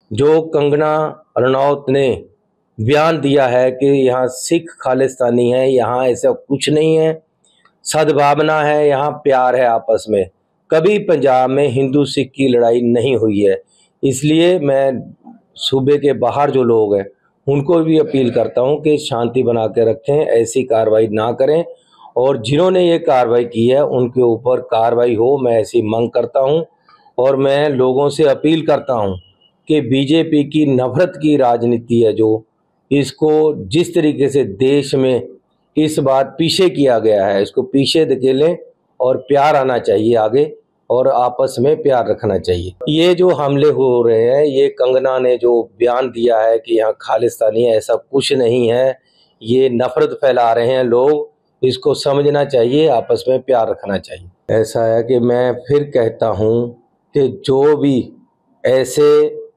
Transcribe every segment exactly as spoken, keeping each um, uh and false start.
जो कंगना रनौत ने बयान दिया है कि यहाँ सिख खालिस्तानी है, यहाँ ऐसा कुछ नहीं है, सद्भावना है, यहाँ प्यार है आपस में। कभी पंजाब में हिंदू सिख की लड़ाई नहीं हुई है। इसलिए मैं सूबे के बाहर जो लोग हैं उनको भी अपील करता हूँ कि शांति बना के रखें, ऐसी कार्रवाई ना करें, और जिन्होंने ये कार्रवाई की है उनके ऊपर कार्रवाई हो, मैं ऐसी मांग करता हूँ। और मैं लोगों से अपील करता हूँ कि बीजेपी की नफरत की राजनीति है जो, इसको जिस तरीके से देश में इस बार पीछे किया गया है, इसको पीछे धकेलें और प्यार आना चाहिए आगे, और आपस में प्यार रखना चाहिए। ये जो हमले हो रहे हैं, ये कंगना ने जो बयान दिया है कि यहाँ खालिस्तानी है, ऐसा कुछ नहीं है, ये नफरत फैला रहे हैं लोग, इसको समझना चाहिए, आपस में प्यार रखना चाहिए। ऐसा है कि मैं फिर कहता हूँ कि जो भी ऐसे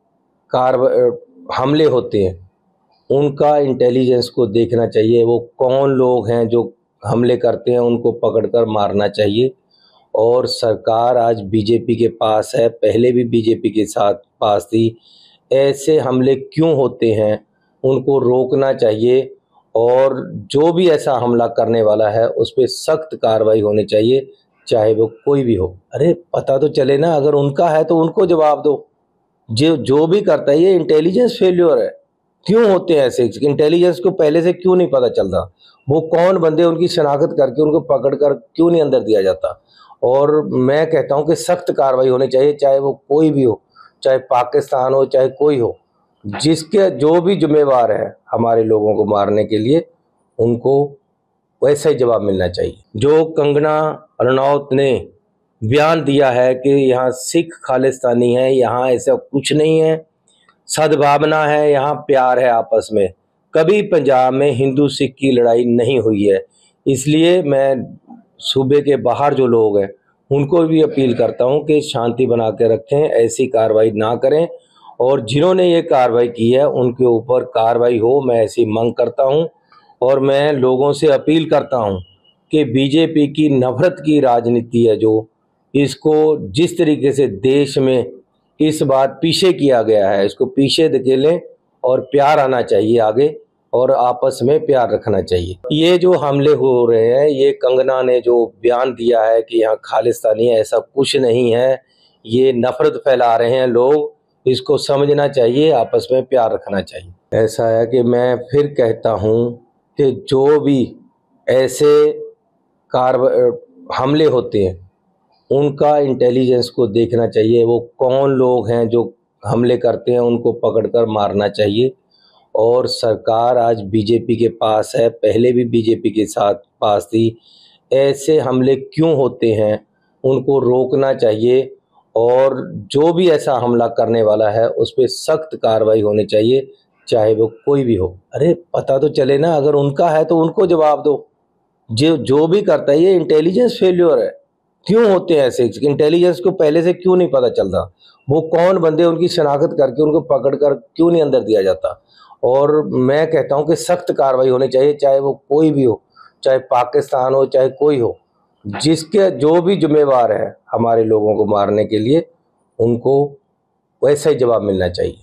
कार हमले होते हैं उनका इंटेलिजेंस को देखना चाहिए, वो कौन लोग हैं जो हमले करते हैं, उनको पकड़कर मारना चाहिए। और सरकार आज बीजेपी के पास है, पहले भी बीजेपी के साथ पास थी। ऐसे हमले क्यों होते हैं उनको रोकना चाहिए, और जो भी ऐसा हमला करने वाला है उस पर सख्त कार्रवाई होनी चाहिए, चाहे वो कोई भी हो। अरे पता तो चले ना, अगर उनका है तो उनको जवाब दो। जो जो भी करता है, ये इंटेलिजेंस फेल्योर है। क्यों होते हैं ऐसे? इंटेलिजेंस को पहले से क्यों नहीं पता चलता? वो कौन बंदे, उनकी शनाख्त करके उनको पकड़कर क्यों नहीं अंदर दिया जाता? और मैं कहता हूं कि सख्त कार्रवाई होनी चाहिए, चाहे वो कोई भी हो, चाहे पाकिस्तान हो, चाहे कोई हो। जिसके जो भी जिम्मेवार है हमारे लोगों को मारने के लिए, उनको वैसा ही जवाब मिलना चाहिए। जो कंगना रनौत ने बयान दिया है कि यहाँ सिख खालिस्तानी है, यहाँ ऐसा कुछ नहीं है, सद्भावना है, यहाँ प्यार है आपस में। कभी पंजाब में हिंदू सिख की लड़ाई नहीं हुई है। इसलिए मैं सूबे के बाहर जो लोग हैं उनको भी अपील करता हूँ कि शांति बना के रखें, ऐसी कार्रवाई ना करें, और जिन्होंने ये कार्रवाई की है उनके ऊपर कार्रवाई हो, मैं ऐसी मांग करता हूँ। और मैं लोगों से अपील करता हूँ कि बीजेपी की नफरत की राजनीति है जो, इसको जिस तरीके से देश में इस बार पीछे किया गया है, इसको पीछे धकेलें और प्यार आना चाहिए आगे, और आपस में प्यार रखना चाहिए। ये जो हमले हो रहे हैं, ये कंगना ने जो बयान दिया है कि यहाँ खालिस्तानी है, ऐसा कुछ नहीं है, ये नफरत फैला रहे हैं लोग, इसको समझना चाहिए, आपस में प्यार रखना चाहिए। ऐसा है कि मैं फिर कहता हूँ कि जो भी ऐसे कार हमले होते हैं उनका इंटेलिजेंस को देखना चाहिए, वो कौन लोग हैं जो हमले करते हैं, उनको पकड़कर मारना चाहिए। और सरकार आज बीजेपी के पास है, पहले भी बीजेपी के साथ पास थी। ऐसे हमले क्यों होते हैं उनको रोकना चाहिए, और जो भी ऐसा हमला करने वाला है उस पर सख्त कार्रवाई होनी चाहिए, चाहे वो कोई भी हो। अरे पता तो चले ना, अगर उनका है तो उनको जवाब दो। जो जो भी करता है, ये इंटेलिजेंस फेल्योर है। क्यों होते हैं ऐसे? इंटेलिजेंस को पहले से क्यों नहीं पता चलता? वो कौन बंदे, उनकी शनाख्त करके उनको पकड़कर क्यों नहीं अंदर दिया जाता? और मैं कहता हूं कि सख्त कार्रवाई होनी चाहिए, चाहे वो कोई भी हो, चाहे पाकिस्तान हो, चाहे कोई हो। जिसके जो भी जिम्मेवार है हमारे लोगों को मारने के लिए, उनको वैसा ही जवाब मिलना चाहिए।